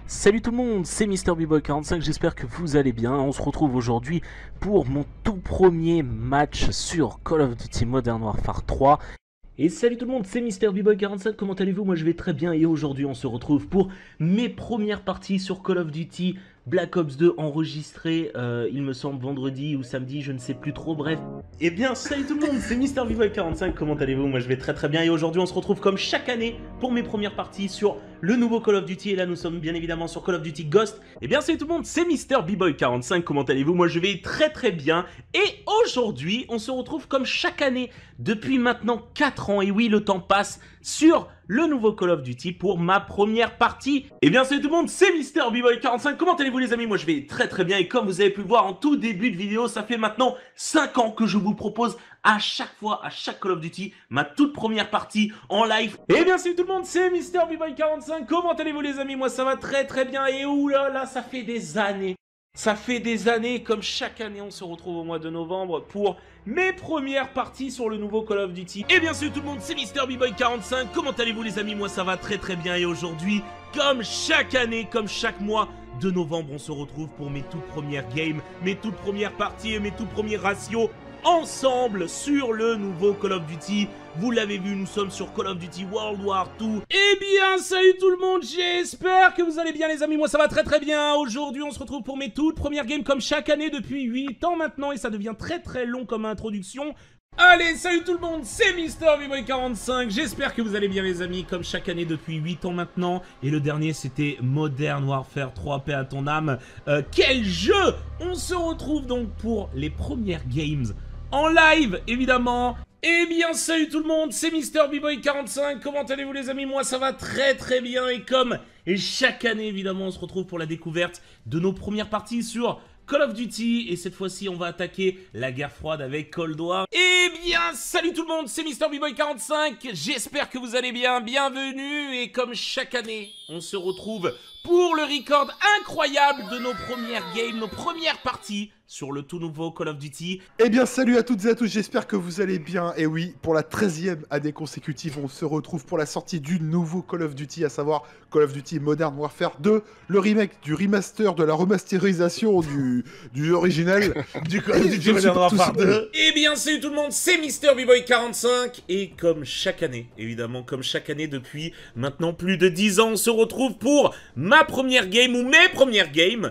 Salut tout le monde, c'est MrBboy45, j'espère que vous allez bien. On se retrouve aujourd'hui pour mon tout premier match sur Call of Duty Modern Warfare 3. Et salut tout le monde, c'est MrBboy45, comment allez-vous? Moi je vais très bien et aujourd'hui on se retrouve pour mes premières parties sur Call of Duty Black Ops 2 enregistrées, il me semble vendredi ou samedi, je ne sais plus trop, bref. Eh bien salut tout le monde, c'est MrBboy45, comment allez-vous? Moi je vais très très bien et aujourd'hui on se retrouve comme chaque année pour mes premières parties sur le nouveau Call of Duty. Et là nous sommes bien évidemment sur Call of Duty Ghost. Eh bien salut tout le monde, c'est MrBboy45, comment allez-vous? Moi je vais très très bien et aujourd'hui on se retrouve comme chaque année depuis maintenant 4 ans, et oui le temps passe, sur le nouveau Call of Duty pour ma première partie. Et bien salut tout le monde, c'est MrBboy45, comment allez-vous les amis? Moi je vais très très bien et comme vous avez pu le voir en tout début de vidéo, ça fait maintenant 5 ans que je vous propose à chaque fois, à chaque Call of Duty, ma toute première partie en live. Et bien salut tout le monde, c'est MrBboy45, comment allez-vous les amis? Moi ça va très très bien et oulala, ça fait des années. Ça fait des années, comme chaque année, on se retrouve au mois de novembre pour mes premières parties sur le nouveau Call of Duty. Et bien sûr tout le monde, c'est MrBboy45, comment allez-vous les amis? Moi ça va très très bien et aujourd'hui, comme chaque année, comme chaque mois de novembre, on se retrouve pour mes toutes premières games, mes toutes premières parties et mes tout premiers ratios ensemble sur le nouveau Call of Duty. Vous l'avez vu, nous sommes sur Call of Duty World War 2. Eh bien, salut tout le monde, j'espère que vous allez bien les amis, moi ça va très très bien. Aujourd'hui, on se retrouve pour mes toutes premières games comme chaque année depuis 8 ans maintenant et ça devient très très long comme introduction. Allez, salut tout le monde, c'est MrBboy45, j'espère que vous allez bien les amis, comme chaque année depuis 8 ans maintenant. Et le dernier c'était Modern Warfare 3, paix à ton âme. Quel jeu! On se retrouve donc pour les premières games en live, évidemment. Eh bien, salut tout le monde, c'est MrBboy45, comment allez-vous les amis? Moi ça va très très bien et comme chaque année, évidemment, on se retrouve pour la découverte de nos premières parties sur Call of Duty, et cette fois-ci on va attaquer la guerre froide avec Cold War. Eh bien salut tout le monde, c'est MrBboy45, j'espère que vous allez bien, bienvenue, et comme chaque année on se retrouve pour le record incroyable de nos premières games, nos premières parties sur le tout nouveau Call of Duty. Eh bien salut à toutes et à tous, j'espère que vous allez bien. Et oui, pour la 13e année consécutive, on se retrouve pour la sortie du nouveau Call of Duty, à savoir Call of Duty Modern Warfare 2, le remake, du remaster, de la remasterisation du original du Call of Duty Modern Warfare 2. Eh bien salut tout le monde, c'est MrBboy45 et comme chaque année, évidemment comme chaque année depuis maintenant plus de 10 ans, on se retrouve pour ma première game ou mes premières games.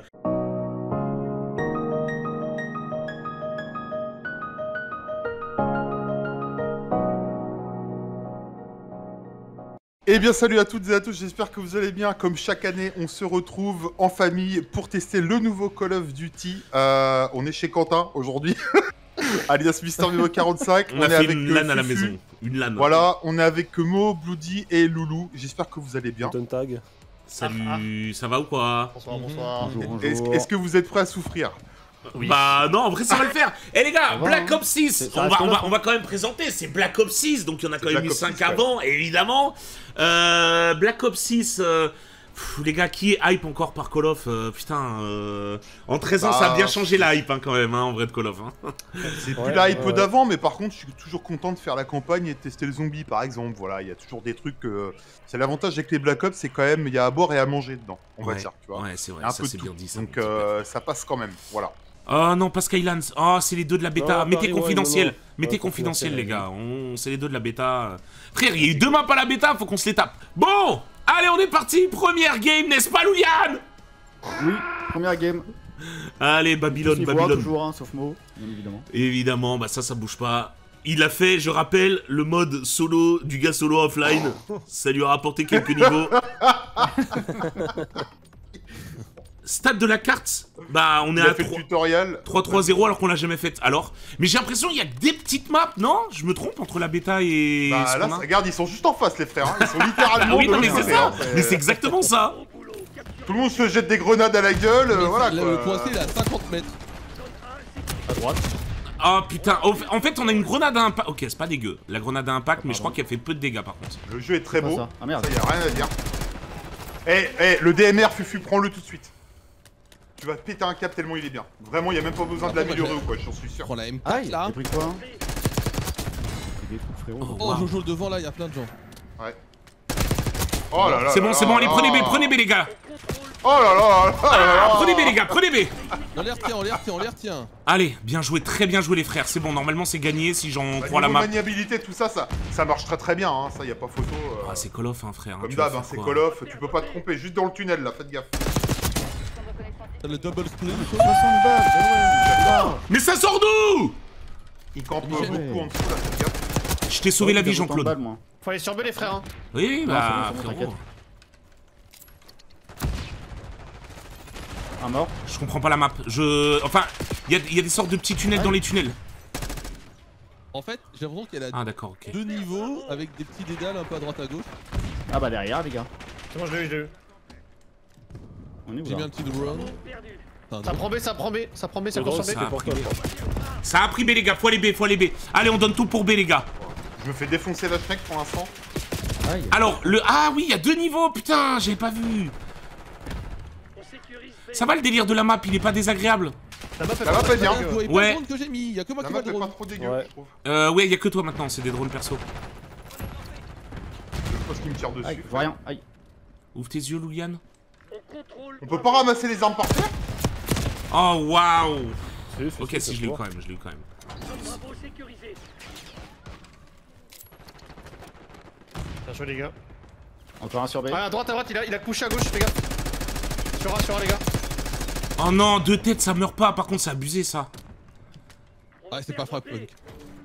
Eh bien salut à toutes et à tous, j'espère que vous allez bien. Comme chaque année, on se retrouve en famille pour tester le nouveau Call of Duty. On est chez Quentin aujourd'hui, alias MrBboy45. On a fait une LAN à la maison, une LAN. Voilà, on est avec Mo, Bloody et Loulou. J'espère que vous allez bien. Tag. Salut, ça va ou quoi? Bonsoir, bonsoir. Bonjour. Est-ce que vous êtes prêts à souffrir? Oui. Bah non, en vrai ça va le faire. Eh les gars, Black Ops 6, ça on va quand même présenter, c'est Black Ops 6, donc il y en a quand même eu 5 avant, évidemment. Black Ops 6, les gars, qui est hype encore par Call of? Putain, en 13 ans ça a bien changé la hype hein, quand même, hein, en vrai de Call of. Hein. C'est plus la hype d'avant, mais par contre je suis toujours content de faire la campagne et de tester le zombie par exemple. Voilà, il y a toujours des trucs... C'est l'avantage avec les Black Ops, c'est quand même, il y a à boire et à manger dedans, on va dire, tu vois. Ouais, c'est vrai, un ça peu c'est de bien tout. dit. Ça, donc ça passe quand même, voilà. Oh non, pas Skylands. Oh, c'est les deux de la bêta. Non, Mettez Paris, confidentiel. ouais, non, non. Mettez Ouais, confidentiel, les gars. confidentiel, C'est les deux de la bêta. Frère, il y a eu 2 maps à la bêta, faut qu'on se les tape. Bon, allez, on est parti. Première game, n'est-ce pas, Louliane? Oui, première game. Allez, Babylone, Niveau Babylone. toujours, hein, sauf Mo, bien évidemment. Évidemment, bah ça bouge pas. Il a fait, je rappelle, le mode solo du gars solo offline. Ça lui a rapporté quelques niveaux. Stade de la carte, bah on est à fait le tutoriel. 3-3-0 alors qu'on l'a jamais fait. Alors, mais j'ai l'impression il y a que des petites maps, non? Je me trompe entre la bêta et... Bah là, regarde, ils sont juste en face les frères, hein. Ils sont littéralement... Ah oui, non mais c'est ça. hein. Mais c'est exactement ça. Tout le monde se jette des grenades à la gueule, voilà quoi. Le coincé il est à 50 mètres. À droite. Oh putain, en fait on a une grenade à impact. Ok, c'est pas dégueu, la grenade à impact, mais je crois qu'elle fait peu de dégâts par contre. Le jeu est très beau, Ça. Ah merde. ça y a rien à dire. Le DMR, Fufu, prends-le tout de suite. Tu vas péter un cap tellement il est bien. Vraiment, il y a même pas besoin de l'améliorer ou quoi, j'en suis sûr. Prends la M4 Aïe, là. j'ai pris quoi hein? Des trucs, frérot. Oh Jojo devant là, il y a plein de gens. Ouais. Oh là là. C'est bon, là c'est là bon, allez, là. prenez B les gars. Oh là là, oh là là. Prenez B les gars, prenez B. On les retient, on les retient, on les retient. Allez, bien joué, très bien joué les frères. C'est bon, normalement c'est gagné si j'en crois la Niveau map. maniabilité, tout ça, ça marche très très bien, hein. Ça y a pas photo. Ah, c'est Call of, hein, frère. Comme tu vas d'hab, faire hein, c'est quoi Call of, tu peux pas te tromper, juste dans le tunnel là, faites gaffe. T'as le double split. 60 balles, ouais. Mais ça sort d'où? Il campe Michel. beaucoup en dessous là, faites gaffe. Je t'ai sauvé la vie, J'ai autant de balles, Jean-Claude. moi. Faut aller sur B les frères hein. Oui, Non, bah, c'est bon, frérot. t'inquiète. Un mort. Je comprends pas la map. Enfin, il y a des sortes de petits tunnels dans les tunnels. En fait, j'ai l'impression qu'elle a Ah, d'accord, ok. 2 niveaux avec des petits dédales un peu à droite à gauche. Ah bah derrière les gars. C'est bon, je l'ai eu. On est où J'ai mis là? un petit drone. Ça prend B, ça prend B, ça prend B, ça court sur B. Ça a pris B. Ça a pris B les gars, faut aller B, faut aller B. Allez, on donne tout pour B les gars. Je me fais défoncer la mec pour l'instant. Aïe. Alors, Ah oui, il y a 2 niveaux, putain, j'avais pas vu. Ça va le délire de la map, il est pas désagréable. La map La map est bien. Vous voyez pas Ouais. le drone que j'ai mis, y'a que moi La qui map vois le est pas drone. trop dégueu, Ouais. je trouve. Ouais, il y a que toi maintenant, c'est des drones perso. Je sais pas ce qui me tire Aïe, dessus. je vois rien. Aïe. Ouvre tes yeux, Louliane. On peut pas ramasser les armes par terre? Oh, waouh. Si, Ok, si, je l'ai eu quand même, je l'ai eu quand même. Bien joué les gars. Encore un sur B. Ah à droite, il a couché à gauche les gars. Sur A les gars. Oh non, 2 têtes, ça meurt pas, par contre, c'est abusé ça. Ah, c'est pas frappe punk.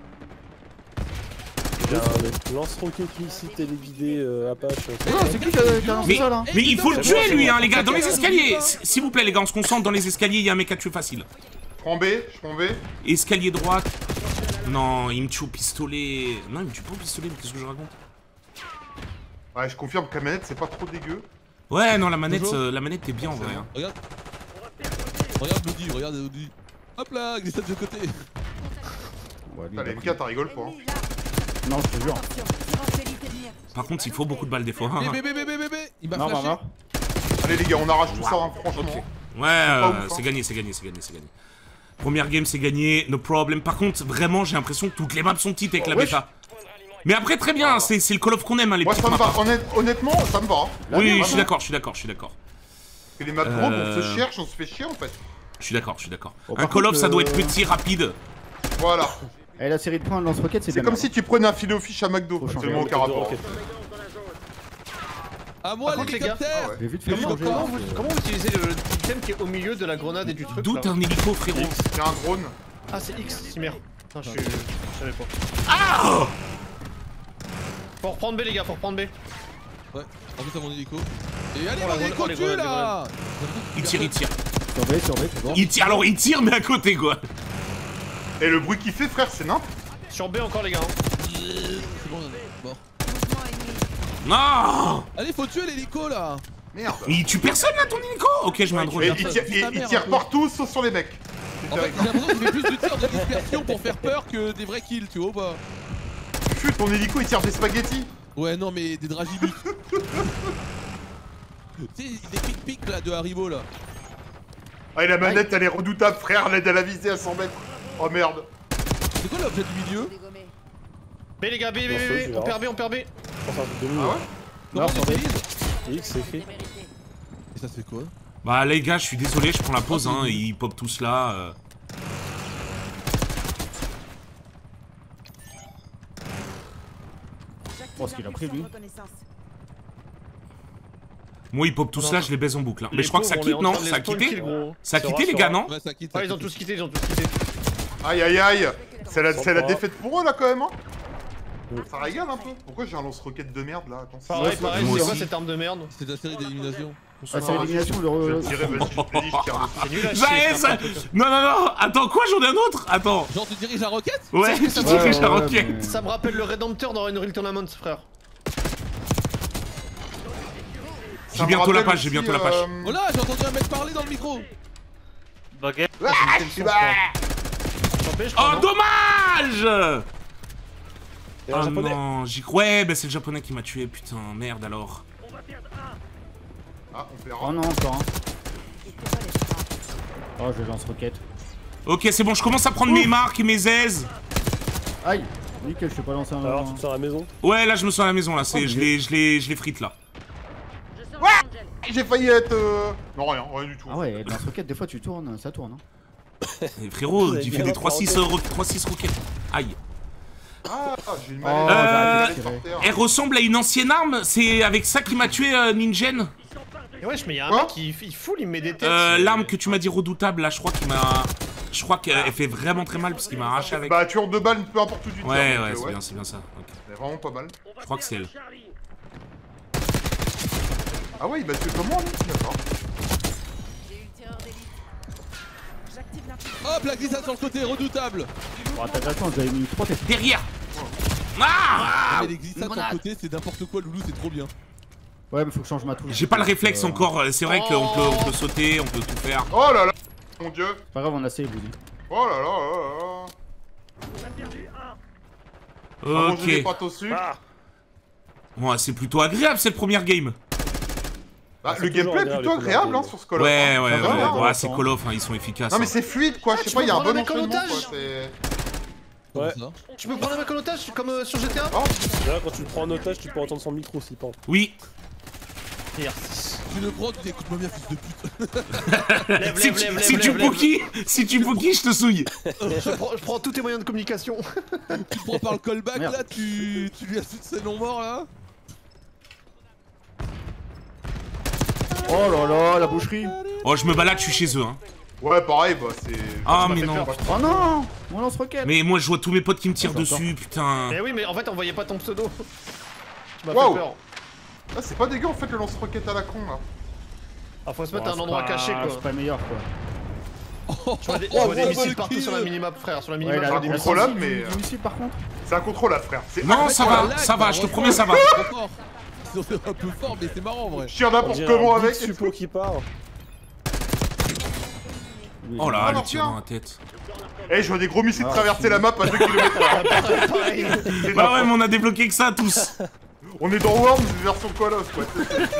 Il y a un lance-roquette ici, téléguidé, Apache. C'est qui qui a lancé Mais, ça là? mais il faut le C'est bon, tuer c'est lui, bon. hein, les gars, dans les escaliers. S'il vous plaît, les gars, on se concentre dans les escaliers, il y a un mec à tuer facile. Je prends B, je prends B. Escalier droite. Non, il me tue au pistolet. Non, il me tue pas au pistolet, mais qu'est-ce que je raconte? Ouais, je confirme que la manette c'est pas trop dégueu. Ouais, non, la manette est bien en vrai. Hein. Regarde. Regarde Bloody, regarde Bloody. Hop là, glissade de côté. Ouais, lui, Allez, il a MK, t'as rigole pas. Hein. pris- Non, je te jure. Par contre, il faut beaucoup de balles des fois. B, B, B, B, B, B, B. Il m'a Non, flashé. mort. Allez les gars, on arrache tout ça, hein, franchement. Ok. Ouais, pas ouf, hein. c'est gagné, c'est gagné, c'est gagné, c'est gagné. Première game, c'est gagné, no problem. Par contre, vraiment, j'ai l'impression que toutes les maps sont petites avec la Ouais, bêta. Mais après, très bien, c'est le Call of qu'on aime, hein, les Moi petites ça me maps. va, honnêtement, ça me va. Hein. Oui, je vraiment. suis d'accord, je suis d'accord, je suis d'accord. Parce que les maps gros, on se cherche, on se fait chier en fait. Je suis d'accord, je suis d'accord. Bon, Un par Call of, contre, ça doit être petit, rapide. Voilà. Et la série de points de lance-roquette, c'est C'est bien. comme si tu prenais un filet au fiche à McDo. Faut changer. Absolument aucun rapport. À moi Par contre, les gars, l'hélicoptère. Ah ouais. J'ai vite fait changer. Comment vous utilisez le item qui est au milieu de la grenade et du truc D'où là t'as un hélico, frérot. C'est un drone. Ah c'est X, Cimer. Putain, je savais pas. Ah! Faut reprendre B les gars, faut reprendre B. Ouais, en plus à mon hélico. Et allez, Oh, mon la hélico grenade, tue les là. Il tire, il tire. Sur B, c'est bon. Il tire, alors il tire, mais à côté, quoi. Et le bruit qu'il fait, frère, c'est nimp. Sur B encore les gars. Hein. C'est bon, mort. Non! Allez, faut tuer l'hélico là. Merde. Mais il tue personne là, ton hélico? Ok, je mets un drone. Et Regarde ça, il ta tire mère, tire un peu. partout sauf sur les mecs. En fait, j'ai l'impression qu'il fait plus de tirs de dispersion pour faire peur que des vrais kills, tu vois ou pas? Fut, ton hélico il tire des spaghettis. Ouais, non, mais des dragibus. Tu sais, des pic-pic là de Haribo là. Ah, et la manette elle est redoutable, frère. L'aide à la visée à 100 mètres. Oh merde. C'est quoi l'objet du milieu? B les gars, B, B, Bon, B, tu B. On verras. perd B, on perd B. Enfin, Ah ouais? Comment Non, on sur B. utilise? X, c'est fait. Et ça se fait quoi? Bah, les gars, je suis désolé, je prends la pause, hein. Ils pop tous là. Oh, ce qu'il a pris lui. Moi, ils pop tous là, je les baise en boucle. Hein. Mais Les je crois que ça pauvres, on est quitte, en non? train de les Ça a spawn quitté? kill, gros. Ça a Ça quitté, va, les ça gars, va. non? Ouais, ça quitte. Ah ça ils ont quitte. tous quitté, ils ont tous quitté. Aïe aïe aïe. C'est la Sympa. défaite pour eux là quand même, hein. Ça régale un peu. Pourquoi j'ai un lance-roquette de merde là? Attends. Pareil, pareil, moi c'est quoi aussi. cette arme de merde? C'est de la série d'élimination. Ah, c'est l'élimination, Je vais le. tirer, vas-y, je te dis, je tire dessus. C'est nul à Ça y est, chier. ça... Non, non, non. Attends, quoi? J'en ai un autre? Attends. Genre, tu diriges la roquette? Ouais, tu diriges la roquette. Ça me rappelle le Redemptor dans Unreal Tournament, frère. J'ai bientôt la page, j'ai bientôt la page. Oh là, j'ai entendu un mec parler dans le micro. Ah, Sur B, je crois, Oh, non dommage! Et un Oh japonais. non, ouais, bah c'est le japonais qui m'a tué, putain, merde alors. Ah, on fait Oh non, encore un. Oh, je lance-roquette. Ok, c'est bon, je commence à prendre mes marques et mes aises. Aïe! Nickel, je t'ai pas lancé un. Alors, tu te sens à la maison. Ouais, là je me sens à la maison, là, je les frite là. j'ai failli être... Non, rien du tout. Ah ouais, lance-roquette, des fois tu tournes, ça tourne. Hein. Et frérot, tu fais des 3-6 roquettes. Aïe. Ah, j'ai une Oh, manette. j'ai arrêté de tirer. Elle ressemble à une ancienne arme, c'est avec ça qui m'a tué Ningen. Et wesh, mais y'a un Quoi mec il fout, il me met des têtes. L'arme que tu m'as dit redoutable, là, je crois qu'elle fait vraiment très mal parce qu'il m'a arraché avec. Bah, tu en 2 balles, peu importe où tu tires. Ouais, donc, ouais, c'est bien ça. Ok. C'est vraiment pas mal. Je crois que c'est elle. Ah ouais, il m'a tué comment, lui? D'accord. Hop, la glissade sur le côté, redoutable. Bon, attends, vous avez mis 3 têtes. Derrière. Ah Mais les glissades sur le côté, c'est n'importe quoi, Loulou, c'est trop bien. Ouais, mais faut que je change ma touche. J'ai pas le réflexe encore, c'est vrai qu'on peut sauter, on peut tout faire. Oh là là, mon dieu. C'est pas grave, on a save, Woody. Oh là là là là. Manger des Ok. pâtes au sucre. Bon, c'est plutôt agréable cette première game. Bah, c'est le toujours gameplay est agréable, plutôt les agréable hein, combats. sur ce Call of. Ouais, hein. ouais, Ça va, hein. ouais, c'est Call of, hein, ils sont efficaces. Non mais hein. c'est fluide quoi, je sais tu pas, peux il y a un prendre bon un mec en enchaînement otage. quoi, c'est... Ouais. Comme ça. Tu peux prendre un mec en otage comme sur GTA? Oh, Là, quand tu le prends en otage, tu peux entendre son micro s'il parle. Oui. Tu le prends, tu dis écoute-moi bien, fils de pute. Si tu bookies, je te souille. Je prends tous tes moyens de communication. Tu te prends par le callback Merde. là, tu lui as toutes ses noms morts là. Oh là là, la boucherie. Oh, je me balade, je suis chez eux. Hein. ouais pareil, bah c'est... Ah, ça m'a mais fait non. peur. Oh non, mon lance-roquette. Mais moi, je vois tous mes potes qui me tirent Attends, dessus, putain. Mais oui, mais en fait, on voyait pas ton pseudo. Tu m'as Wow. fait peur. Ah c'est pas dégueu en fait le lance-roquette à la con là. Ah, faut se mettre Oh, à un c'est endroit pas- caché C'est quoi. pas meilleur quoi. Tu vois des, Oh, des oh, missiles le partout kill. sur la minimap, frère. Sur la Ouais, minimap, la je vois des la missiles. contrôlable, mais, du missile par contre. C'est incontrôlable frère. C'est Non, ça va, lag, ça va, je te promets, ça va. Ils sont forts. Ils sont un peu forts, mais c'est marrant en vrai. Je tire On n'importe dirait comment un big avec. suppo qui part. Oui, Oh là, Ah, le non, tir tiens. dans la tête. Eh, je vois des gros missiles Ah, traverser la map à 2 km/h. Pareil. Bah ouais, mais on a débloqué que ça tous. On est dans Worms version Call of quoi.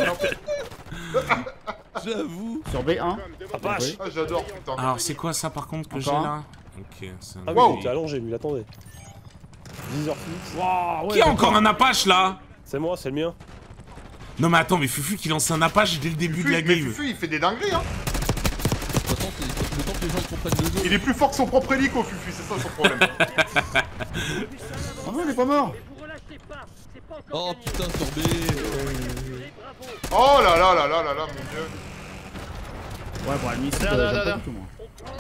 J'avoue. Sur B1. vache. Ah j'adore putain. Alors, c'est quoi ça par contre que j'ai Encore là? Ok, c'est un. Ah Wow. oui, il était allongé, lui, attendez. 10h fixe. Qui a encore un Apache là? C'est moi, c'est le mien. Non, mais attends, mais Fufu qui lance un Apache dès le début de la Mais game. Fufu il fait des dingueries hein. De toute façon, c'est le temps que les gens ils comprennent le jeu. Il est plus fort que son propre hélico Fufu, c'est ça son problème. Oh non, il est pas mort. Oh putain, sur B. Oh là là là là là là mon dieu. Ouais, bon, le missile, Là, j'aime là, pas là. du tout, moi.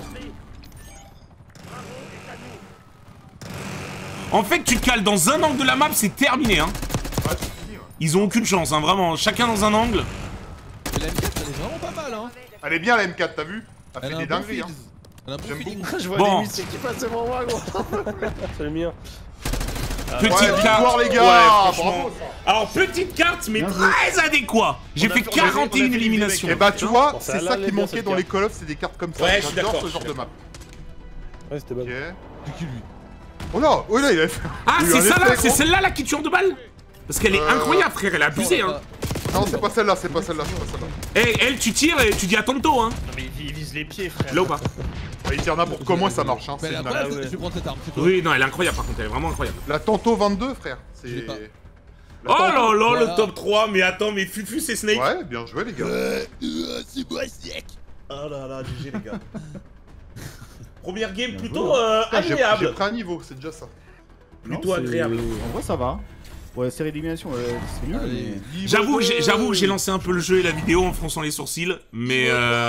En fait, tu te cales dans un angle de la map, c'est terminé, hein. Ouais c'est fini ouais. Ils ont aucune chance, hein, vraiment. Chacun dans un angle. Et la M4, elle est vraiment pas mal, hein. Elle est bien la M4 t'as vu? Elle Elle fait a des un bon dingueries hein. feels. Elle a un bon J'aime feeling. Je vois Bon. des missiles qui passent devant moi, gros. C'est le mien. Petite Ouais, carte. victoire les gars. Ouais, franchement. Bravo ça. Alors, petite carte, mais Bien joué. très adéquat. J'ai On a fait fait- on a fait 41 des éliminations. Et bah tu vois, Bon, ça c'est a ça l'air qui bien, manquait cette dans les carte. Call of, c'est des cartes comme ça. Ouais, je suis J'adore d'accord, ce genre je de suis map. Ouais, c'était bon. Ok. C'est qui lui? Oh là, oh là il a fait... Ah, il y a c'est un ça là, effet, c'est gros. celle-là là qui tue en 2 balles. Parce qu'elle est incroyable, frère, elle a abusé, hein. Non c'est pas celle-là, c'est pas celle-là, c'est pas celle-là. Eh, elle, tu tires et tu dis à tantôt, hein. Non, mais il vise les pieds, frère. Là ou pas? Ah, il tire n'importe comment et ça marche hein. Mais C'est la une base, dinguerie. je vais prendre cette arme, c'est quoi? Oui, non, elle est incroyable par contre, elle est vraiment incroyable. La Tanto 22 frère, Je l'ai c'est... pas. Oh là là, Voilà. le top 3, mais attends, mais Fufu c'est Snake. Ouais, bien joué les gars. C'est moi, siècle. Oh là là, GG les gars. Première game Bien plutôt Putain, J'ai agréable. pris un niveau, c'est déjà ça. Plutôt Non, c'est- agréable. En vrai, ça va. Ouais, série d'élimination, c'est nul, Allez, mais... J'avoue que j'ai lancé un peu le jeu et la vidéo en fronçant les sourcils, mais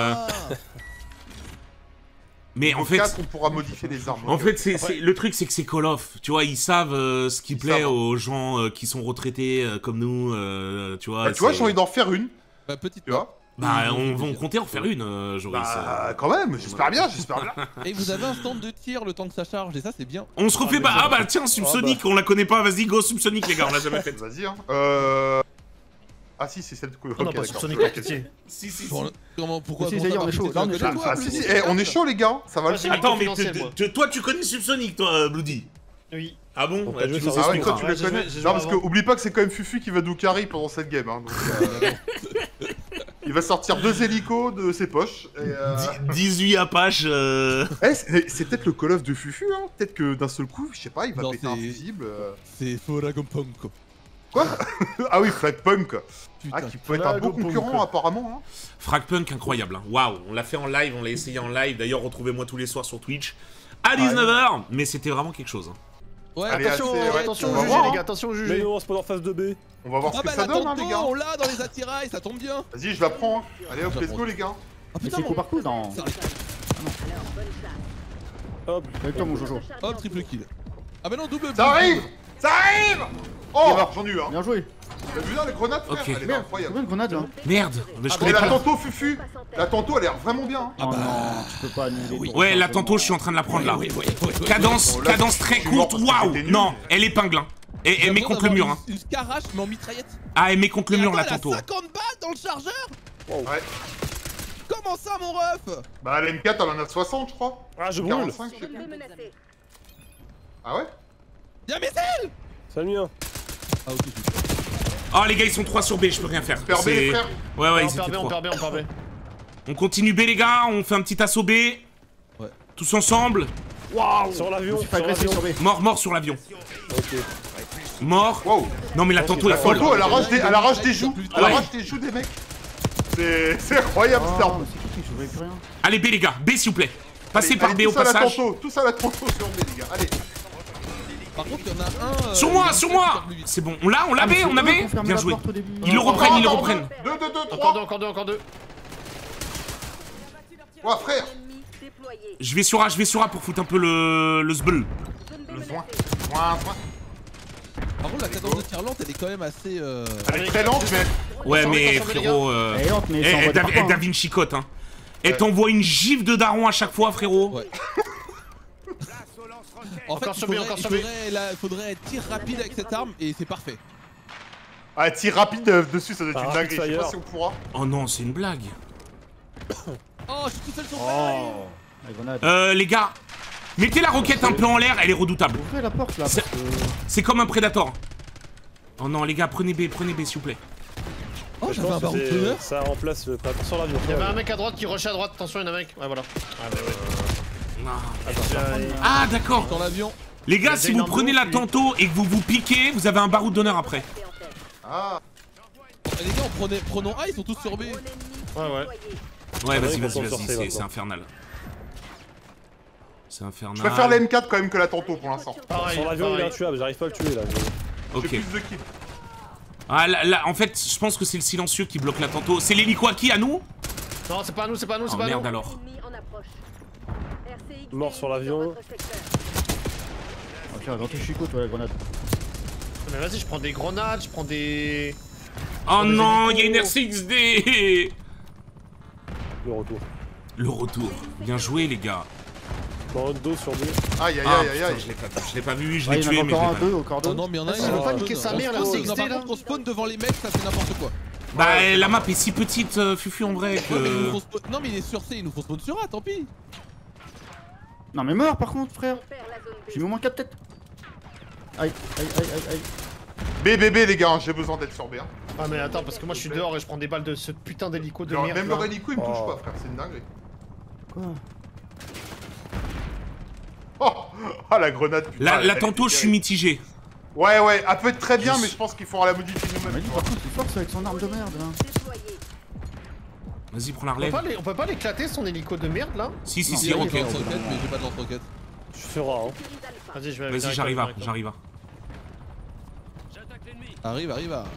mais en Au fait 4, on pourra modifier les armes. en fait le truc c'est que c'est Call of, tu vois, ils savent ce qui Ils plaît savent. aux gens qui sont retraités comme nous, tu vois. Bah, tu vois, c'est- j'ai envie d'en faire une, Bah, petite tu vois. Bah on va en compter en faire une, Joris. Bah, quand même, j'espère bien, j'espère bien. Et vous avez un stand de tir le temps que ça charge, et ça c'est bien. On se refait mais pas. ça Ah bah tiens, Subsonic, on la connaît pas, vas-y go Subsonic les gars, on l'a jamais fait. Vas-y hein. Ah si, c'est celle de... Non, non, Ok, pas sur d'accord. Sonic Arcade. Si. Comment, pourquoi Si, comment ça y est, ça on est chaud. tu la Là, on est connais chaud. pas, Ah Blue si, si, Day on est chaud les gars, ça va le Ouais, faire. Attends, mais confidentiel, moi. toi tu connais Subsonic toi, Bloody? Oui. Ah bon? On Ouais, peut tu jouer nous sur Ah ouais, expliqueras. toi tu Ouais, le j'ai connais. joué- j'ai Non joué parce que avant. oublie pas que c'est quand même Fufu qui va nous carry pendant cette game hein, donc, il va sortir 2 hélicos de ses poches et 18 Apache. Eh, c'est peut-être le Call of de Fufu hein, peut-être que d'un seul coup, je sais pas, il va Non, péter un c'est- fusible. C'est Foragamponko. Quoi? Ah oui, Flagpunk. Putain, Ah, qui peut être un beau Flagpunk. concurrent apparemment. Hein. Fragpunk, incroyable. Hein. Waouh, on l'a fait en live, on l'a essayé en live. D'ailleurs, retrouvez-moi tous les soirs sur Twitch à 19h. Mais c'était vraiment quelque chose. Hein. Ouais, Allez, Attention, assez, ouais, attention on au va jugé, voir, les hein. gars, attention au Mais jugé. non, c'est pas en face de B. On va voir Ah ce que bah ça la donne, hein, Tanto, les gars. on l'a dans les attirails, ça tombe bien. Vas-y, je la prends. Hein. Allez hop, Je la let's go, prends. les gars. Ah Mais putain, c'est coup par coup, non. Ça- Hop. Avec toi, mon Jojo. Hop, triple kill. Ah bah non, double. Ça arrive. Ça arrive. Oh, j'en ai eu, hein. Bien joué. T'as vu là, les grenades, frère? Ok. Elle est Merde, c'est incroyable. quoi une grenade là? Merde, mais je Et connais la pas. Tanto, Fufu. La Tanto, elle a l'air vraiment bien. Hein. Ah Oh bah. non, tu peux pas annuler. oui. ton Ouais, là, temps, tantôt, je suis en train de la prendre là. Oui. Cadence, Bon, là, cadence très je suis mort courte. parce que Waouh. j'étais nul. Non, elle épingle. Hein. Et elle met contre le mur. Hein. Une scarache, mais en mitraillette. Ah, elle met contre le mur, la Attends, elle a tantôt. 50 balles dans le chargeur. Ouais. Comment ça, mon ref? Bah, la M4, elle en a 60, je crois. Ah, je brûle. 45, je sais plus. Ah ouais? Y'a un missile. C'est le mien. Ah, ok, super. Oh, les gars, ils sont 3 sur B, je peux rien faire. Perd B, les C'est- frères. Ouais, ouais, On ils perd étaient B, on 3. perd B, on perd B. On continue B, les gars, on fait un petit assaut B. Ouais. Tous ensemble. Sur l'avion. Je me suis fait Sur agresser l'avion. sur B. Mort sur l'avion. Ok. Mort. Wow. Non, mais la tantôt est La folle. Tanto, elle arrache des joues. Elle Ouais. arrache des joues des mecs. C'est incroyable, cette Oh, arme. c'est qui je voyais plus rien. Allez, B, les gars. B, s'il vous plaît. Passez par B au Tous à la passage. Tanto, tous à la Tanto sur B, les gars. Allez. Par contre, il y en a un. Sur moi, sur moi. C'est bon. On l'a Ah, B, on a B. Bien joué. Ils le reprennent, ils le reprennent. 2, 2, 2, Encore 3. deux, encore deux, encore deux. Ouais, frère. Je vais sur A pour foutre un peu le sbul. Le soin. Soin. Par contre, la cadence de tir lente, elle est quand même assez. Elle est très lente, mais Ouais, Attention, mais attention, les frérot. Elle est lente, mais ça envoie des Da parpaings, hein. Vinci Cote, hein. Elle t'envoie une gifle de daron à chaque fois, frérot. Ouais. En fait, Encore sur B, encore sur B. il faudrait être tir rapide avec cette arme et c'est parfait. Ah, tir rapide dessus, ça doit être Ah, une dinguerie. Je sais pas fire. si on pourra. Oh non, c'est une blague. Oh, je suis tout seul sur Oh, la grenade. Les gars, mettez la roquette un peu en l'air, elle est redoutable. Ouvrez la porte là, parce C'est- que... C'est comme un Predator. Oh non, les gars, prenez B, s'il vous plaît. Oh, Je j'avais un pense baron que de c'est- tonnerre. ça remplace le pas sur l'avion. Il y avait un mec à droite qui rushait à droite, attention, il y en a un mec. Ouais, voilà. Ah, bah ouais. Ah, d'accord. Dans l'avion. Les gars, Il y a si déjà vous une prenez la embouche, lui. tantôt et que vous vous piquez, vous avez un baroud d'honneur après. Ah. Eh, les gars, prenons A, ils sont tous sur B. Ouais, ouais. Ouais, vas-y, ils vont s'en sortir c'est maintenant. infernal. C'est infernal. Je préfère la M4 quand même que la Tanto pour l'instant. Pareil, Sur l'avion, il est pareil. intuable, j'arrive pas à le tuer là. J'ai Ok. plus de kills. Ah, là, en fait, je pense que c'est le silencieux qui bloque la tantôt. C'est l'hélico à qui? À nous? Non, c'est pas à nous, c'est pas à nous, c'est Oh pas à merde nous. alors. Mort sur l'avion. Ok, dans tes chicots, toi, la grenade. Mais vas-y, je prends des grenades, je prends des. Oh des non, il y a une hélicos. RCXD. Le retour. Le retour. Bien joué, les gars. Dans le dos sur B. Aïe, aïe, Ah, aïe, aïe, putain, aïe. je l'ai pas vu, je l'ai pas vu, je Ouais, l'ai il y en tué, a mais je encore l'ai un, pas deux, vu. encore Oh deux. non, mais il y en a un, Vas-y, il on veut est pas pas niquer sa mère, Non, la par 6XD, là. contre, on spawn devant les mecs, ça c'est n'importe quoi. Bah, la map est si petite, Fufu, en vrai, Ouais, mais ils nous que... font spawn. Non, mais il est sur C, ils nous font spawn sur A, tant pis. Non, mais meurs par contre, frère. J'ai mis au moins 4 têtes. Aïe, aïe, aïe, aïe, aïe. BBB, les gars, hein, j'ai besoin d'être sur B. Hein. Ah, mais attends, parce que moi je suis dehors et je prends des balles de ce putain d'hélico de Genre, merde. même là. le hélico, il me touche Oh. pas, frère, c'est une dinguerie. Quoi? Oh, ah, la grenade, putain. La elle est tantôt, je suis terrible. mitigé. Ouais, ouais, elle peut être très bien, mais je pense qu'il faut la modifier On m'a nous-mêmes. dit par contre, il force avec son arme de merde. Hein. Vas-y, prends la On peut relève. pas on peut pas l'éclater son hélico de merde là? Si, si, Non, si, Il y a ok. des lance-roquettes, mais j'ai pas de lance-roquettes. Je ferai hein. Vas-y, je vais. Vas-y, j'arrive à, j'arrive à. Arrive.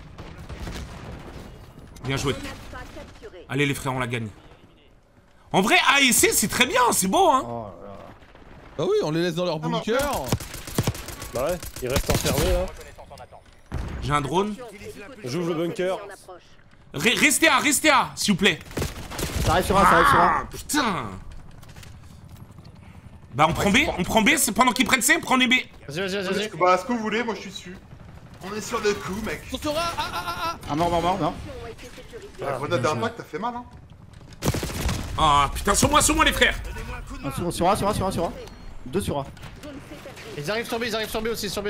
Bien joué. Allez, les frères, on la gagne. En vrai, A et C, c'est très bien, c'est beau, hein. Oh là là. Bah oui, on les laisse dans leur Ah, mais bunker. Bah ouais, il reste enfermé là. J'ai un drone. J'ouvre le bunker. Restez A, s'il vous plaît. Ça arrive sur un, ça arrive sur un. Ah, putain. Bah, on prend B, c'est pendant qu'ils prennent C, prenez B. Vas-y. Bah, ce que vous voulez, moi je suis dessus. On est sur le coup, mec. Sur Sora, ah. Ah, mort, non. La grenade d'impact, t'as fait mal, hein. Ah, putain, sur moi, les frères. Ah, sur A. 2 sur A. Ils arrivent sur B aussi, sur B.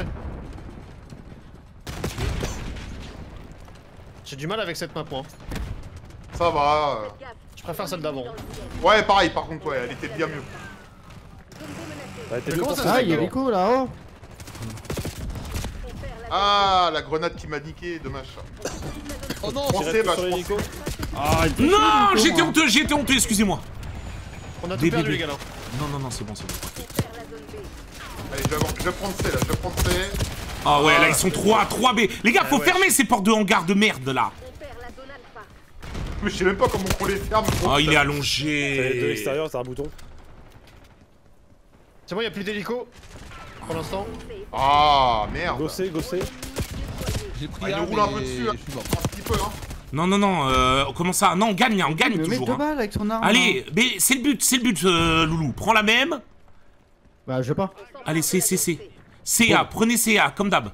J'ai du mal avec cette map, moi. Ça va. Je préfère celle d'avant. Ouais, pareil, par contre, ouais, elle était bien mieux. Bah, t'es Mais deux comment pour ça Ah, se il y a fait l'écho là-haut. Ah, la grenade qui m'a niqué, dommage ça. Oh non, Pensez, bah, sur je l'hélico. pensais. Ah, il Non, était j'étais honteux. honteux, excusez-moi. On a tout Des perdu bébés. les gars là. Non, c'est bon. Allez, je vais prendre C là, je vais prendre C. Ah ouais, là ils sont 3 B. Les gars, faut ouais. fermer ces portes de hangar de merde là. Mais je sais même pas comment on les ferme. Oh, il est De allongé. l'extérieur, c'est un bouton. C'est bon, y'a plus d'hélico. Pour l'instant. Ah, merde. Gossé. j'ai pris Ah, il un, nous roule un peu mais dessus, hein. je suis mort. Un petit peu, hein. Non, comment ça? Non, on gagne Il me met toujours. 2 Hein. balles avec son arme. Allez, mais c'est le but, Loulou. Prends la même. Bah, je sais pas. Allez, C. CA, prenez CA, comme d'hab.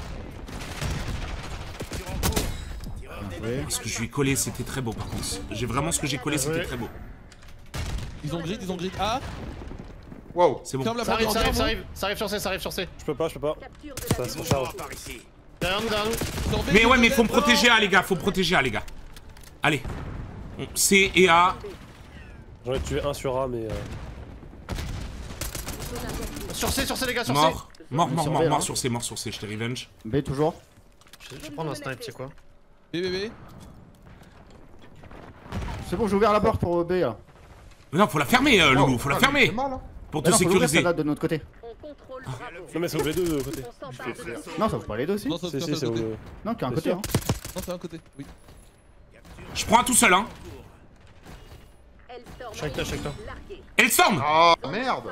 Ouais. Ce que je lui ai collé, c'était très beau par contre. J'ai vraiment ce que j'ai collé, c'était Ouais. très beau. Ils ont grid. Ah, Wow. C'est bon. ferme la Ça porte arrive, de hangar, ça arrive sur C, ça arrive sur C. Je peux pas. Ça se recharge. Derrière nous. Dans B, Mais ouais, ils mais faut me mettent- protéger A, les gars. Faut me protéger A, les gars. Allez. C et A. J'en ai tué un sur A, mais. Sur C les gars, sur C. Mort sur C, je t'ai revenge. B toujours. Je vais prendre un snipe, c'est quoi? B. C'est bon, j'ai ouvert la porte pour B là. Mais non, faut la fermer, Loulou, faut la fermer. C'est mal, hein. Pour Bah te non, faut l'ouvrir, sécuriser. celle-là de notre côté. Non, mais c'est ouvert deux de côté. Non, ça vous pas les deux aussi. Non, ça Si, c'est c'est un côté. ouvert. Non, qu'un C'est côté. sûr. Hein. Non, c'est un côté. Oui. Je prends un tout seul, hein. Check toi. Hellstorm. Ah, merde.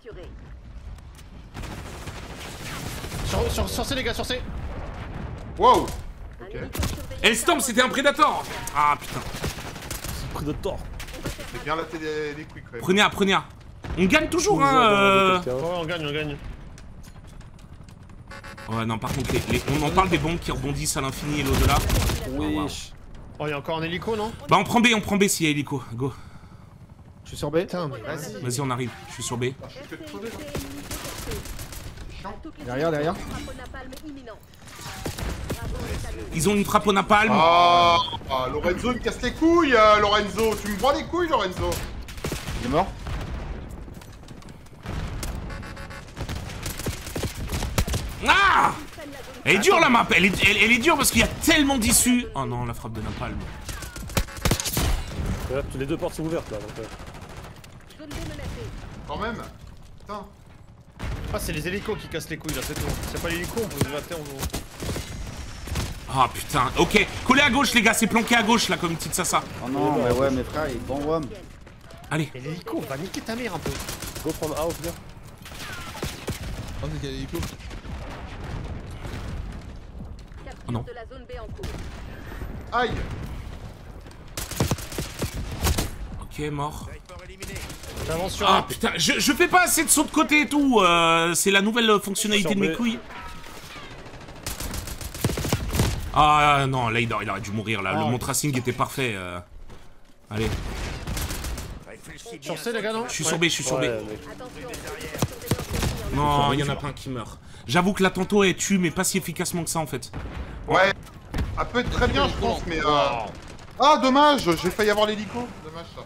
Sur C les gars, sur C. Wow. Ok. Hellstorm, c'était un Predator. Ah putain. Predator. C'est bien la télé les quick, quand même. Prenez A. On gagne toujours, hein. Ouais, on gagne. Ouais, non, par contre, on en parle des bombes qui rebondissent à l'infini et l'au-delà. Wesh. Oh, y'a encore un hélico, non? Bah, on prend B s'il y a hélico. Go. Je suis sur B. Putain, mais vas-y. Vas-y, on arrive. Je suis sur B. Je fais crever, là. Derrière. Ils ont une frappe au napalm. Ah, Lorenzo, il me casse les couilles, Lorenzo. Tu me vois les couilles, Lorenzo. Il est mort. Ah! Elle est dure la map. Elle est dure parce qu'il y a tellement d'issues. Oh non, la frappe de napalm. Là, les deux portes sont ouvertes là. Donc, Quand même. Putain. Ah, c'est les hélicos qui cassent les couilles là, c'est tout. C'est pas l'hélico, on peut se gratter en gros. Ah putain. Ok. Collez à gauche, les gars. C'est planqué à gauche là comme une petite sassa. Oh non, mais ouais, mes frères, il est bon WOM. Allez. Et l'hélico, va niquer ta mère un peu. Go prendre A au pire. Oh, c'est qu'il y a l'hélico. Oh non. Aïe. Ok, mort. J'avance sur Ah A. putain, je fais pas assez de saut de côté et tout. C'est la nouvelle fonctionnalité de mes couilles. Ah non, là il aurait dû mourir là. Mon tracing était parfait. Allez, Sur C les gars, non? je suis sur B, Ouais, mec. Non, il y en a plein qui meurent. J'avoue que la tantôt elle tue, mais pas si efficacement que ça en fait. Ouais. Ça peut être très bien, je pense, mais. Ah, dommage. J'ai failli avoir l'hélico. Dommage ça.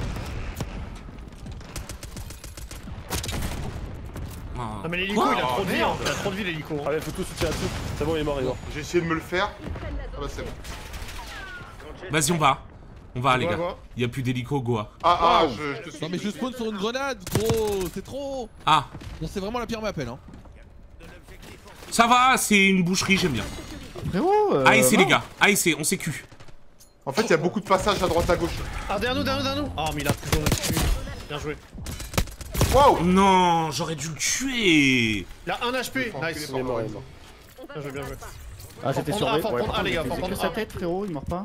Ah. Ah mais l'hélico Quoi il a trop de vie, merde. hein. Il a trop de vie l'hélico. Ah, mais faut tout soutien là-dessus. C'est bon, il est mort. J'ai essayé de me le faire. Ah bah c'est bon. Vas-y, on va. On va, les Go, gars. go. Il y a plus d'hélico, Goa. Ah, je te suis. Non, mais je spawn sur une grenade, gros. C'est trop. Ah, Bon, c'est vraiment la pire map, elle, hein. ça va, c'est une boucherie, j'aime bien. Frérot. AEC, les non. gars. AEC, on s'est cul. En fait, il y a beaucoup de passages à droite à gauche. Ah, derrière nous. Oh, mais il a toujours le cul. Bien joué. Waouh. Non, j'aurais dû le tuer. Il a 1 HP. Faut enculer Nice. par Lorenzo. Bien joué. Ah, j'étais Faut sur prendre B. A, faut Ouais, prendre A, les gars, faut c'est prendre que sa A. tête, frérot, il meurt pas.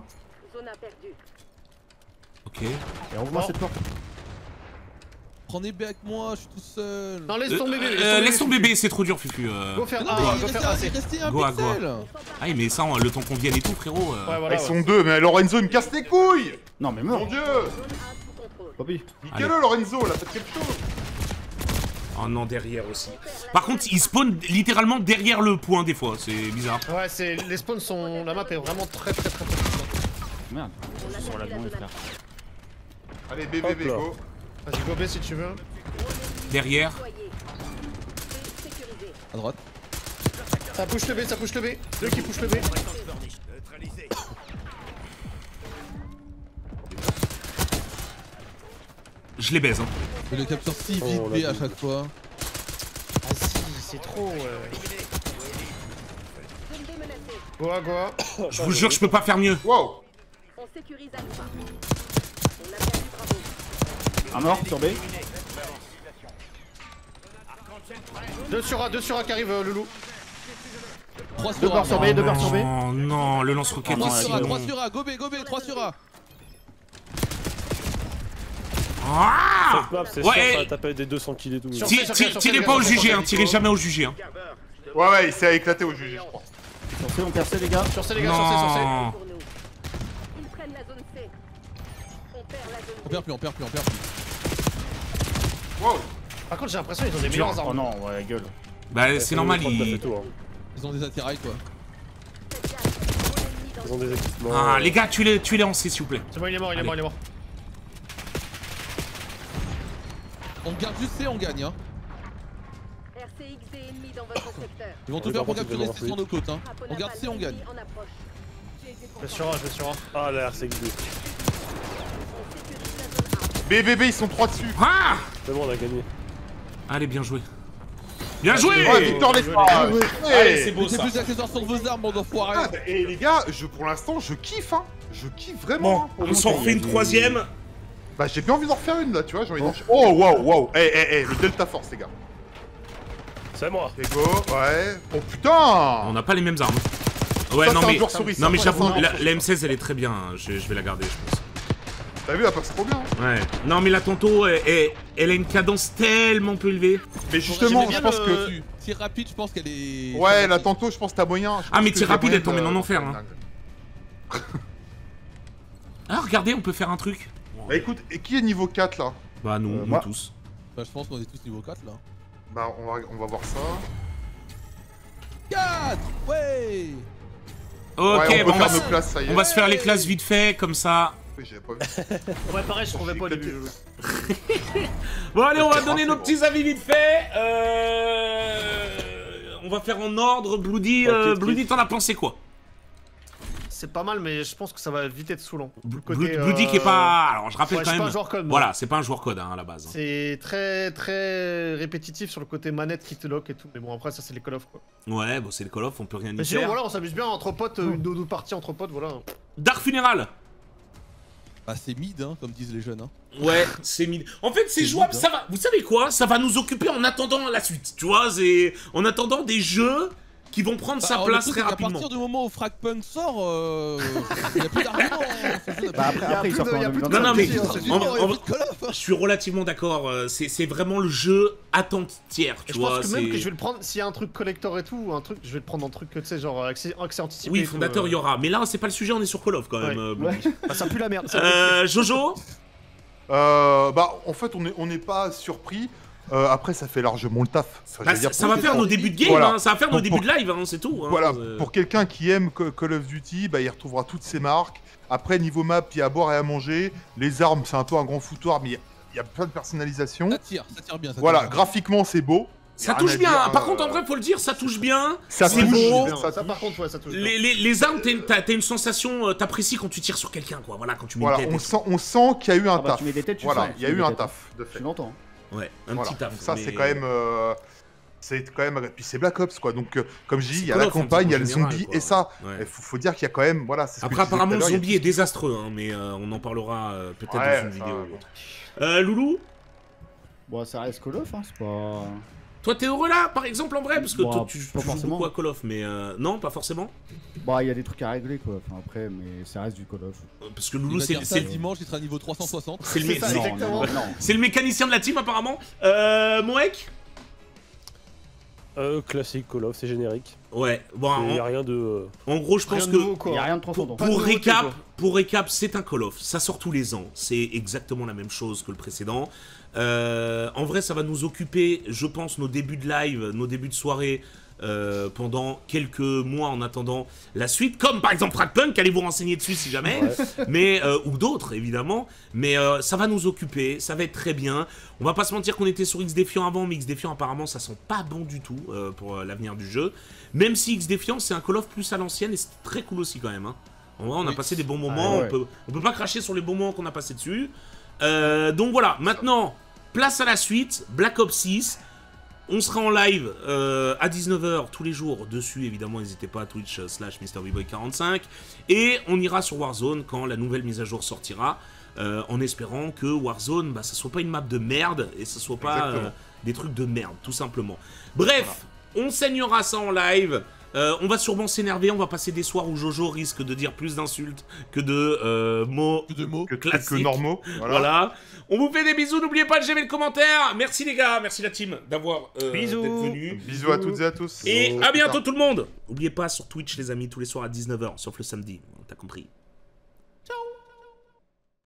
Ok. Et ouvre-moi Bon. cette porte. Prenez B avec moi, je suis tout seul. Non, laisse ton bébé. Laisse ton bébé, c'est trop dur, Fufu. Go faire Mais non, A, mais go faire A. il c'est- restait un Go à pixel. Ah, mais ça, le temps qu'on vienne et tout, frérot. Ouais, Ah, voilà. ils sont deux, mais Lorenzo, il me casse les couilles. Non, mais Mon meurs. dieu. Poppy. Niquez-le, Lorenzo, là, faites quelque chose. Oh non, derrière aussi. Par contre, il spawn littéralement derrière le point des fois, c'est bizarre. Ouais, c'est les spawns sont. La map est vraiment très puissante. Merde. Je suis sur la demande, frère. Allez, bébé, Hop là. go. Vas-y, go B si tu veux. Derrière. À droite. Ça push le B, ça push le B. Deux qui push le B. Je les baise, hein. Mais le capture si vite B à chaque fois. Ah si, c'est trop. Goa, Goa. Je vous jure, je peux pas faire mieux. Wow. On sécurise Alpha. On a perdu Bravo. Un mort sur B. 2 sur A qui arrive, Loulou. 3 Deux sur A. morts sur B, deux morts sur B. Oh non, le lance-roquette Oh non, 3 ici. sur A, 3 sur A, go B, 3 sur A. Ah Map, c'est Ouais, sûr, eh. ça va taper des 200 kills et tout. Sur- Tirez pas au jugé, hein. Tirez jamais au jugé, hein. Ouais, il s'est éclaté au jugé, je crois. Sur C, on percé les gars. Sur C, les gars, sur C, sur C. Non. Pour nous. Ils prennent la zone C. On perd la zone On B. perd plus, on perd plus, on perd plus. Wow. Par contre, j'ai l'impression qu'ils ont des meilleures Oh armes. non, ouais, gueule. Bah, c'est normal, T'as fait ils... tout, hein. Ils ont des attirails quoi. Faites gaffe. Gros ennemi dans Ils ont le des équipements. Ah, les gars, tuez-les en C, s'il vous plaît. C'est bon, il est mort, il est Allez. mort, il est mort. On garde juste C, on gagne hein. RCX des ennemis dans votre secteur. Ils vont tout Oui, faire par pour contre, capturer ils C vont sur nos côtes hein. Frappe On garde C, on gagne. ennemi en approche. Je vais sur A, je vais sur A. Ah, la RCX2. On sécurise la zone A. BBB, ils sont 3 dessus. Ah C'est bon, on a gagné. Allez, bien joué. Bien joué Ouais, victoire les frères. Allez, c'est beau Mettez ça. plus d'accessoires sur vos armes, bande d'enfoirés. Et les gars, pour l'instant, je kiffe, hein. Je kiffe vraiment. hein. On s'en refait une troisième. Bah, j'ai bien envie d'en refaire une là, tu vois. J'ai envie d'en. Oh, wow. Le Delta Force, les gars. C'est moi. Ok, go. Ouais. Oh putain. On n'a pas les mêmes armes. Ouais, Ça, non c'est un mais... joueur souris, Non ça, mais ça, j'avoue, c'est un la, joueur la M16 elle est très bien, hein. je vais la garder je pense. T'as vu, elle passe trop bien. hein. Ouais. Non mais la Tonto, elle a une cadence tellement peu élevée. Mais justement, J'aimais je bien pense que. Tir rapide, je pense qu'elle est. Ouais, là, tantôt, je pense que t'as moyen. Je Ah, pense mais que tir t'as rapide, moyen elle t'emmène de- en enfer, hein. Ah, regardez, on peut faire un truc. Bah, écoute, et qui est niveau 4 là? Bah nous, nous moi. tous. Bah, je pense qu'on est tous niveau 4 là. Bah, on va voir ça. 4. Ouais. Ok, Ouais, on bah, peut faire nos classes, ça y est. on va se faire les classes vite fait, comme ça. Oui, j'avais pas vu. Ouais, pareil, je trouvais pas au début. Bon allez, on va donner nos petits avis vite fait. On va faire en ordre. Bloody, Ok, Bloody, t'en as pensé quoi? C'est pas mal, mais je pense que ça va vite être saoulant. Le Bloody qui est pas... Alors je rappelle Ouais, quand je suis pas même... un joueur code, moi. Voilà, c'est pas un joueur code hein, à la base. C'est très répétitif sur le côté manette qui te lock et tout. Mais bon, après, ça, c'est les Call of quoi. Ouais, bon c'est le Call of, on peut rien Mais y sinon, faire. voilà, on s'amuse bien entre potes, une dodo partie entre potes, voilà. Dark Funeral. Bah, c'est mid, hein, comme disent les jeunes. Hein. Ouais, c'est mid. En fait, c'est C'est jouable, mid, hein. ça va. Vous savez quoi? Ça va nous occuper en attendant la suite. Tu vois, en attendant des jeux qui vont prendre sa alors, place le truc, très c'est qu'à rapidement. partir du moment où Fragpunk sort, il y a plus d'arguments. Hein. Bah après ils sortent en y a plus de- 2025. Non, non, mais C'est en vrai, Call of, hein. je suis relativement d'accord. C'est vraiment le jeu attente tiers, Et tu je vois. pense que même c'est- que je vais le prendre, s'il y a un truc collector et tout, un truc, je vais le prendre en truc, tu sais, genre accès anticipé. Oui, et tout, fondateur, il y aura. Mais là, c'est pas le sujet, on est sur Call of quand même. Ouais. Bloody. Ah, ça pue la merde. ça pue la merde. Jojo. Bah, en fait, on n'est pas surpris. Après, ça fait largement le taf. Enfin, je Bah, veux dire, ça pour va faire quelqu'un- nos débuts de game, Voilà. hein, ça va faire nos Donc, débuts pour- de live, hein, c'est tout. Hein. Voilà, pour quelqu'un qui aime Call of Duty, bah, il retrouvera toutes ses marques. Après, niveau map, il y a à boire et à manger. Les armes, c'est un peu un grand foutoir, mais il y a plein de personnalisation. Ça tire bien. Ça Voilà, tire bien. graphiquement, c'est beau. Ça Y a touche rien à bien. dire, Par contre, en vrai, faut le dire, ça touche bien. Ça c'est touche beau. bien. Ça, touche. par contre, ouais, ça touche. bien. Les armes, t'as une sensation, t'apprécies quand tu tires sur quelqu'un, quoi. Voilà, quand tu mets Voilà, une tête. on sent qu'il y a eu un Ah bah, taf. tu mets des têtes, tu Voilà, sens, il y a tu eu mets un des têtes. taf, de fait. Tu l'entends. Ouais, un Voilà. petit taf. Ça, mais- c'est quand même. C'est quand même. Puis c'est Black Ops, quoi. Donc, comme je dis, C'est il y a Call la of, en campagne, il y a le général, zombie quoi. et ça. Ouais. Il faut dire qu'il y a quand même. Voilà, c'est ce que Après, je disais apparemment, tout le à l'heure, zombie est désastreux, hein, mais on en parlera peut-être Ouais, dans une ça, vidéo. bon. Loulou, Bon, ça reste Call of, hein, c'est pas. toi, t'es heureux là, par exemple, en vrai? Parce que Bah, toi, tu pas joues forcément. beaucoup à Call of, mais non, pas forcément. Bah, il y a des trucs à régler quoi. Enfin, après, mais ça reste du Call of. Parce que Il Loulou, va c'est dire ça dimanche, il sera niveau 360. c'est le, C'est ça, c'est- exactement. Non, non. c'est le mécanicien de la team, apparemment. Moek. Classique Call of, c'est générique. Ouais, bon, Il n'y a rien de. en gros, je pense Rien de que nouveau, Il quoi. y a rien de transcendant. Pas de nouveauté, quoi. pour récap, c'est un Call of. Ça sort tous les ans. C'est exactement la même chose que le précédent. En vrai, ça va nous occuper, je pense, nos débuts de live, nos débuts de soirée pendant quelques mois en attendant la suite, comme par exemple Fragpunk, allez vous renseigner dessus si jamais, mais ou d'autres évidemment, mais ça va nous occuper, ça va être très bien. On va pas se mentir qu'on était sur X-Defiant avant, mais X-Defiant apparemment ça sent pas bon du tout pour l'avenir du jeu, même si X-Defiant c'est un Call of plus à l'ancienne et c'est très cool aussi quand même. Hein. En vrai on a passé des bons moments, on peut pas cracher sur les bons moments qu'on a passé dessus. Donc voilà, maintenant place à la suite, Black Ops 6. On sera en live à 19 h tous les jours dessus, évidemment, n'hésitez pas à Twitch/MrBboy45. Et on ira sur Warzone quand la nouvelle mise à jour sortira, en espérant que Warzone, bah, ça soit pas une map de merde et ça soit pas des trucs de merde, tout simplement. Bref, on saignera ça en live. On va sûrement s'énerver, on va passer des soirs où Jojo risque de dire plus d'insultes que de mots classiques. Que normaux. Voilà. On vous fait des bisous, n'oubliez pas de j'aimer le commentaire. Merci les gars, merci la team d'avoir d'être venus. Bisous à toutes et à tous. Et à bientôt tout le monde. N'oubliez pas sur Twitch les amis, tous les soirs à 19 h, sauf le samedi, t'as compris.